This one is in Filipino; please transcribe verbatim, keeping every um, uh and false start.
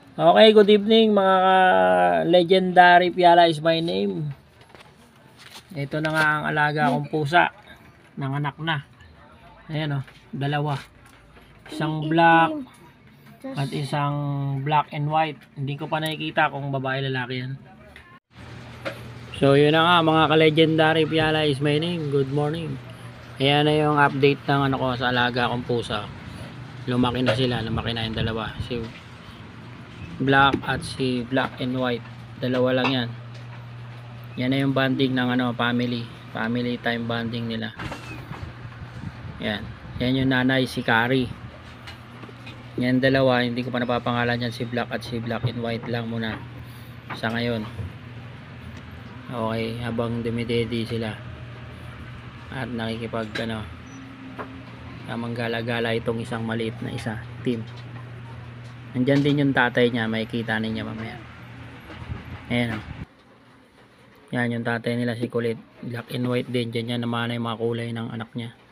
Okay, good evening mga legendary Piala is my name. Ito na nga ang alaga kong pusa. Nanganak na. Ayan o, dalawa. Isang black at isang black and white. Hindi ko pa nakikita kung babae lalaki yan. So yun na nga mga ka-legendary Piala is my name. Good morning. Ayan na yung update ng ano ko sa alaga kong pusa. Lumaki na sila, lumaki na yung dalawa. Si black at si black and white, dalawa lang yan. Yan na yung bonding ng ano, family family time bonding nila. Yan, yan yung nanay, si Carrie. Yan dalawa, hindi ko pa napapangalan yan, si black at si black and white lang muna sa ngayon. Okay, habang dumidedi sila at nakikipag ano, tamang gala-gala itong isang maliit na isa team. Nandyan din yung tatay niya, makikita ninyo mamaya. Ayan o. Yan yung tatay nila, si kulit. Black and white din. Dyan yan naman yung mga kulay ng anak niya.